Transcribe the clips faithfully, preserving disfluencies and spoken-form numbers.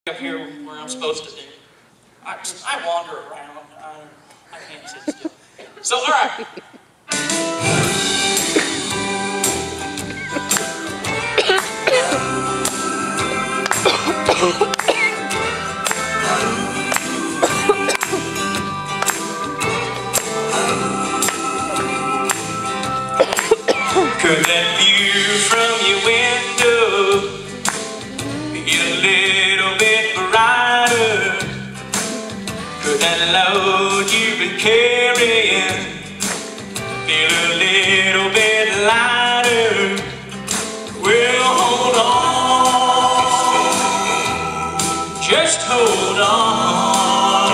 Up here where I'm supposed to be. I, I wander around. I, I can't sit still. So, all right. Could that view from your window be a little bit brighter? Could that load you've been carrying feel a little bit lighter? Well, hold on, just hold on.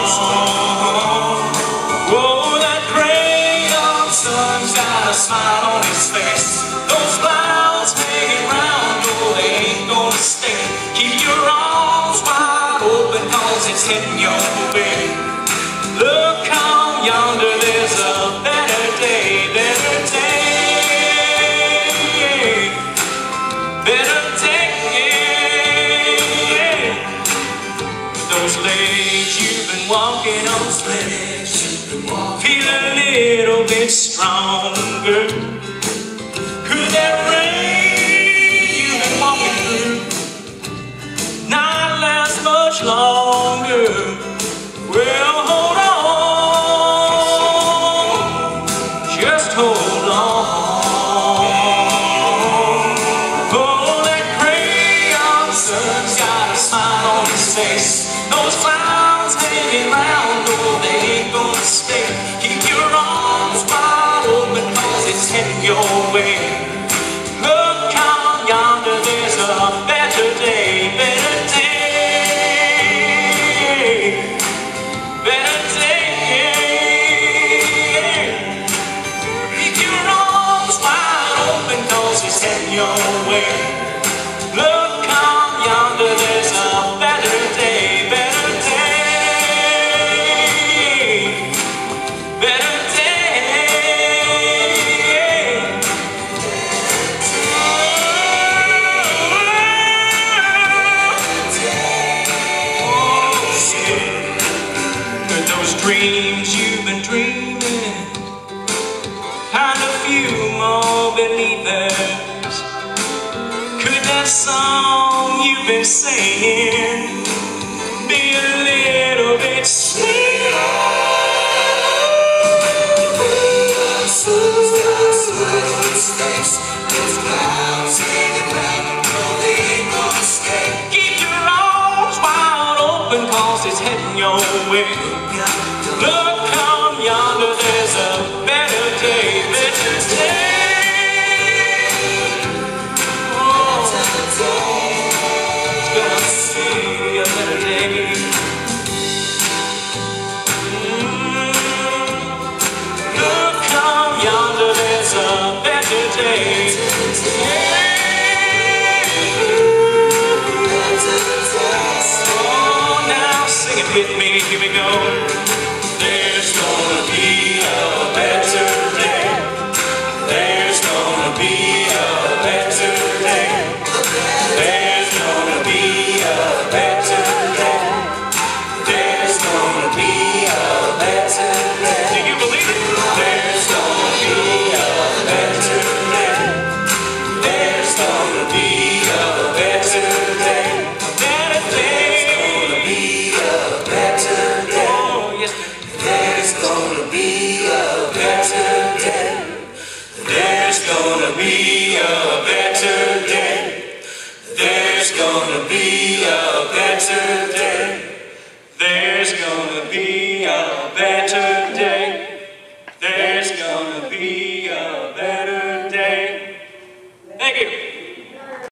Oh, that crayon sun's got a smile on his face. Those clouds hanging round, oh, they ain't gonna stay. Keep your arms wide open, cause it's heading your way. Look on yonder, there's a better day, better day, better day. Those legs you've been walking on, feel a little bit stronger. Could that rain you've been walking through not last much longer? Well, hold on, just hold on. Oh, that crayon sun's got a smile on his face. Those clouds hanging round, oh, they ain't gonna stay. Keep your arms wide open, cause it's heading your way. Look out yonder, there's a better day, better day. Your way. Look out yonder, there's a better day, better day, better day. Oh, yeah. Could those dreams you've been dreaming find a few more believers? Could that song you've been singing be a little bit sweeter? Keep your arms wide open, cause it's heading your way. Look out yonder, there's a better day, better day. Oh, now sing it with me, here we go. There's gonna be a better day. There's gonna be a better day. There's gonna be a better day. There's gonna be a better day. Do you believe it? There's gonna be a better day. There's gonna be a better day. Better day. There's gonna be a better day. Oh, yes. There's gonna be a better day. There's gonna be a better day. There's gonna be a better day.